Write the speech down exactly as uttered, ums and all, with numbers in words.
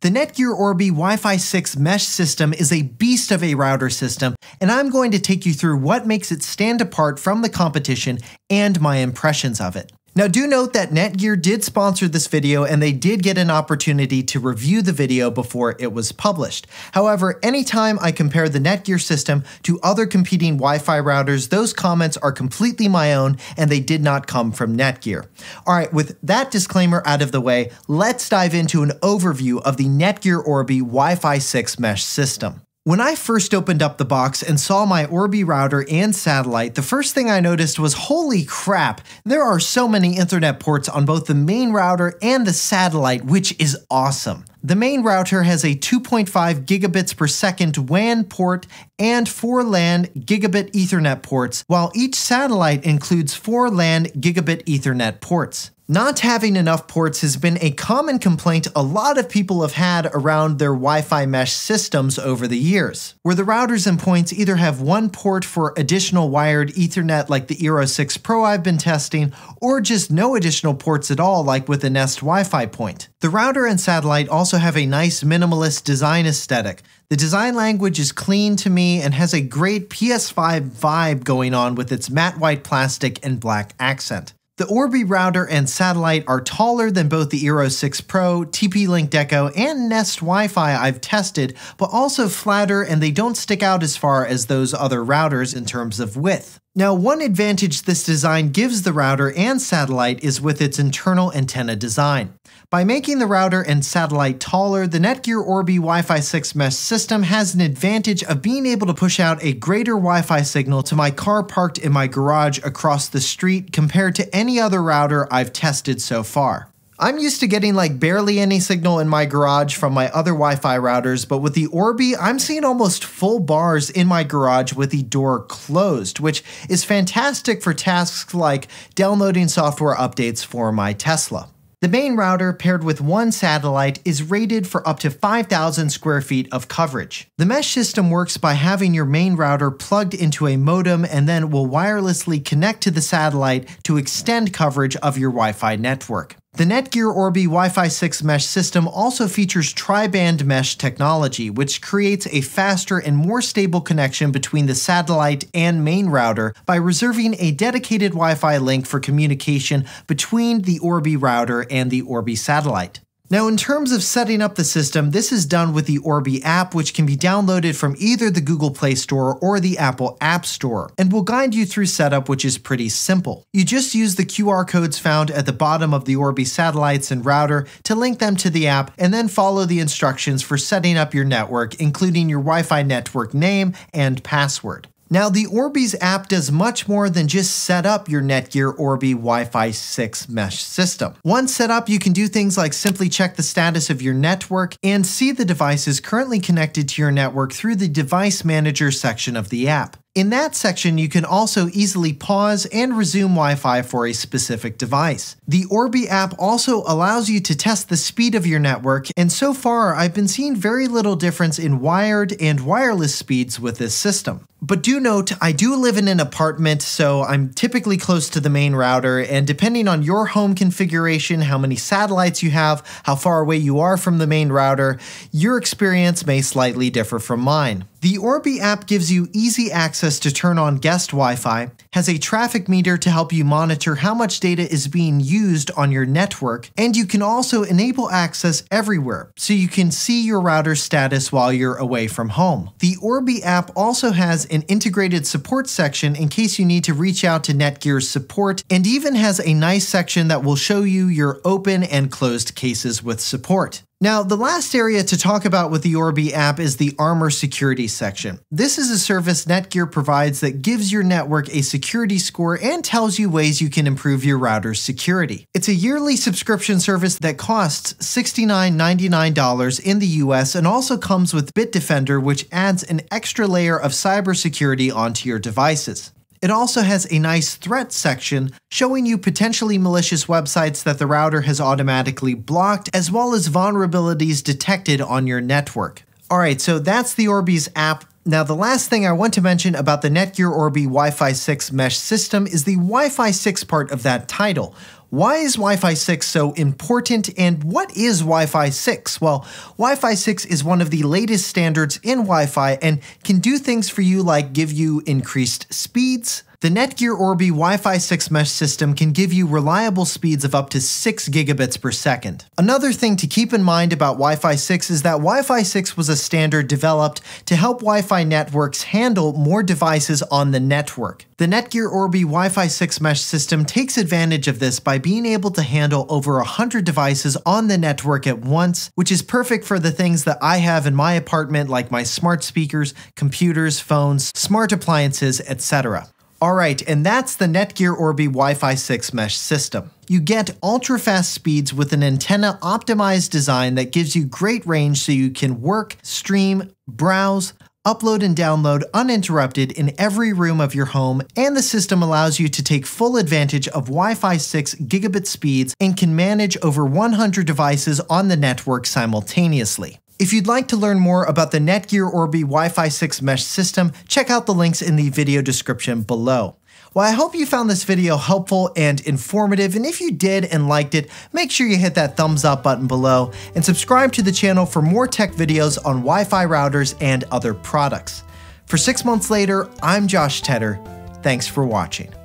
The NETGEAR Orbi Wi-Fi six mesh system is a beast of a router system, and I'm going to take you through what makes it stand apart from the competition and my impressions of it. Now do note that NETGEAR did sponsor this video and they did get an opportunity to review the video before it was published. However, anytime I compare the NETGEAR system to other competing Wi-Fi routers, those comments are completely my own and they did not come from NETGEAR. Alright, with that disclaimer out of the way, let's dive into an overview of the NETGEAR Orbi Wi-Fi six mesh system. When I first opened up the box and saw my Orbi router and satellite, the first thing I noticed was, holy crap, there are so many Ethernet ports on both the main router and the satellite, which is awesome. The main router has a two point five gigabits per second W A N port and four LAN gigabit Ethernet ports, while each satellite includes four LAN gigabit Ethernet ports. Not having enough ports has been a common complaint a lot of people have had around their Wi-Fi mesh systems over the years, where the routers and points either have one port for additional wired Ethernet like the Eero six Pro I've been testing, or just no additional ports at all like with the Nest Wi-Fi point. The router and satellite also have a nice minimalist design aesthetic. The design language is clean to me and has a great P S five vibe going on with its matte white plastic and black accent. The Orbi router and satellite are taller than both the Eero six Pro, T P-Link Deco, and Nest Wi-Fi I've tested, but also flatter and they don't stick out as far as those other routers in terms of width. Now, one advantage this design gives the router and satellite is with its internal antenna design. By making the router and satellite taller, the NETGEAR Orbi Wi-Fi six mesh system has an advantage of being able to push out a greater Wi-Fi signal to my car parked in my garage across the street compared to any other router I've tested so far. I'm used to getting like barely any signal in my garage from my other Wi-Fi routers, but with the Orbi, I'm seeing almost full bars in my garage with the door closed, which is fantastic for tasks like downloading software updates for my Tesla. The main router, paired with one satellite, is rated for up to five thousand square feet of coverage. The mesh system works by having your main router plugged into a modem and then will wirelessly connect to the satellite to extend coverage of your Wi-Fi network. The NETGEAR Orbi Wi-Fi six mesh system also features tri-band mesh technology, which creates a faster and more stable connection between the satellite and main router by reserving a dedicated Wi-Fi link for communication between the Orbi router and the Orbi satellite. Now, in terms of setting up the system, this is done with the Orbi app, which can be downloaded from either the Google Play Store or the Apple App Store, and will guide you through setup, which is pretty simple. You just use the Q R codes found at the bottom of the Orbi satellites and router to link them to the app, and then follow the instructions for setting up your network, including your Wi-Fi network name and password. Now, the Orbi's app does much more than just set up your NETGEAR Orbi Wi-Fi six mesh system. Once set up, you can do things like simply check the status of your network and see the devices currently connected to your network through the Device Manager section of the app. In that section, you can also easily pause and resume Wi-Fi for a specific device. The Orbi app also allows you to test the speed of your network, and so far I've been seeing very little difference in wired and wireless speeds with this system. But do note, I do live in an apartment, so I'm typically close to the main router, and depending on your home configuration, how many satellites you have, how far away you are from the main router, your experience may slightly differ from mine. The Orbi app gives you easy access to turn on guest Wi-Fi, has a traffic meter to help you monitor how much data is being used on your network, and you can also enable access everywhere, so you can see your router status while you're away from home. The Orbi app also has an integrated support section in case you need to reach out to NETGEAR's support, and even has a nice section that will show you your open and closed cases with support. Now, the last area to talk about with the Orbi app is the Armor security section. This is a service NETGEAR provides that gives your network a security score and tells you ways you can improve your router's security. It's a yearly subscription service that costs sixty-nine ninety-nine in the U S and also comes with Bitdefender, which adds an extra layer of cybersecurity onto your devices. It also has a nice threat section showing you potentially malicious websites that the router has automatically blocked, as well as vulnerabilities detected on your network. Alright, so that's the Orbi's app. Now, the last thing I want to mention about the NETGEAR Orbi Wi-Fi six mesh system is the Wi-Fi six part of that title. Why is Wi-Fi six so important, and what is Wi-Fi six? Well, Wi-Fi six is one of the latest standards in Wi-Fi and can do things for you like give you increased speeds. The NETGEAR Orbi Wi-Fi six mesh system can give you reliable speeds of up to six gigabits per second. Another thing to keep in mind about Wi-Fi six is that Wi-Fi six was a standard developed to help Wi-Fi networks handle more devices on the network. The NETGEAR Orbi Wi-Fi six mesh system takes advantage of this by being able to handle over one hundred devices on the network at once, which is perfect for the things that I have in my apartment like my smart speakers, computers, phones, smart appliances, et cetera. Alright, and that's the NETGEAR Orbi Wi-Fi six mesh system. You get ultra-fast speeds with an antenna-optimized design that gives you great range so you can work, stream, browse, upload and download uninterrupted in every room of your home, and the system allows you to take full advantage of Wi-Fi six gigabit speeds and can manage over one hundred devices on the network simultaneously. If you'd like to learn more about the NETGEAR Orbi Wi-Fi six mesh system, check out the links in the video description below. Well, I hope you found this video helpful and informative, and if you did and liked it, make sure you hit that thumbs up button below and subscribe to the channel for more tech videos on Wi-Fi routers and other products. For six months later, I'm Josh Tedder. Thanks for watching.